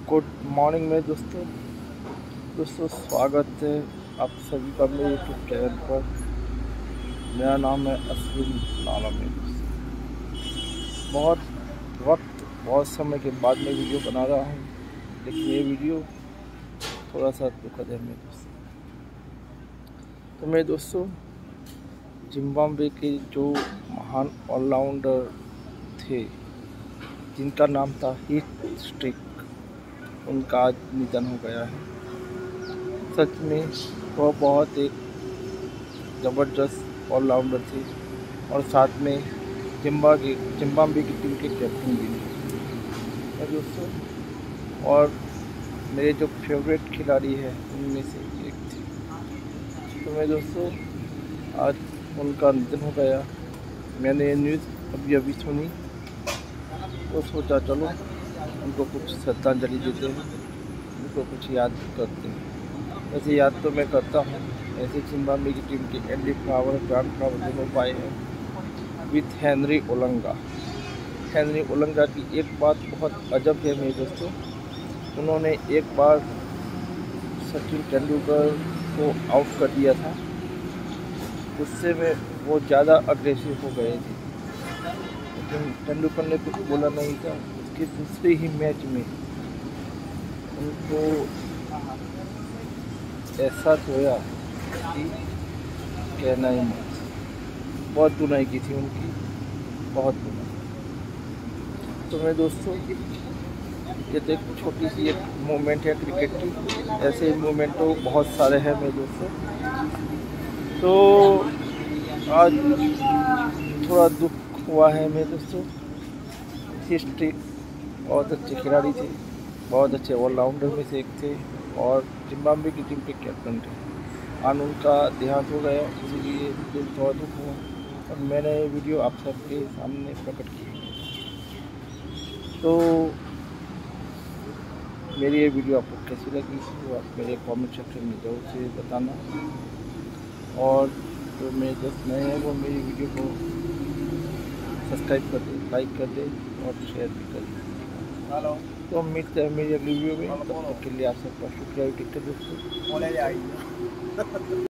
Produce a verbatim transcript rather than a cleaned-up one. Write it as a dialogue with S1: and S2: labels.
S1: Good morning में दोस्तों दोस्तों स्वागत है आप सभी का मेरे यूट्यूब चैनल पर। मेरा नाम है अश्विन नाला में। बहुत वक्त बहुत समय के बाद मैं वीडियो बना रहा हूँ, लेकिन ये वीडियो थोड़ा सा दुखद है मेरे दोस्तों। तो मेरे दोस्तों, जिम्बाब्वे के जो महान ऑलराउंडर थे जिनका नाम था हीथ स्ट्रिक, उनका आज निधन हो गया है। सच में वह बहुत एक ज़बरदस्त ऑलराउंडर थे और साथ में जिम्बाब्वे जिम्बाब्वे की टीम के कैप्टन भी थे दोस्तों। और मेरे जो फेवरेट खिलाड़ी हैं उनमें से एक थे। तो मैं दोस्तों आज उनका निधन हो गया। मैंने ये न्यूज़ अभी अभी सुनी तो सोचा चलो उनको कुछ श्रद्धांजलि देते हैं, उनको कुछ याद करते हैं। वैसे याद तो मैं करता हूँ। ऐसे जिम्बाब्वे की टीम के एंडी फ्लावर ग्रांड फ्लावर दोनों पाए हैं with Henry Olonga. Henry Olonga की एक बात बहुत अजब है मेरे दोस्तों, उन्होंने एक बार सचिन तेंदुलकर को आउट कर दिया था। गुस्से में वो ज़्यादा अग्रेसिव हो गए थे, लेकिन तेंदुलकर ने कुछ बोला नहीं था। उसके दूसरे ही मैच में उनको ऐसा धोया कि कहना ही मत। बहुत धुनाई की थी उनकी, बहुत धुनाई। तो मेरे दोस्तों, ये तो एक छोटी सी एक मोमेंट है क्रिकेट की। ऐसे मोमेंट तो बहुत सारे हैं मेरे दोस्तों। तो आज थोड़ा दुख हुआ है मेरे दोस्तों। हिस्ट्री बहुत अच्छे खिलाड़ी थे, बहुत अच्छे ऑलराउंडर में से एक थे और जिम्बाब्वे की टीम के कैप्टन थे। आज उनका देहांत हो गया, इसीलिए मुझे थोड़ा दुख हुआ और मैंने ये वीडियो आप सबके सामने प्रकट की। तो मेरी ये वीडियो आपको कैसी लगी तो आप मेरे कमेंट सेक्शन में जरूर से बताना। और जो मेरे दोस्त नए हैं वो मेरी वीडियो को सब्सक्राइब कर दे, लाइक कर दे और शेयर भी कर दे। हेलो, तो उम्मीद है मेरी अगली वीडियो में। तब तक के लिए आप सबका शुक्रिया। टिकट दोस्तों।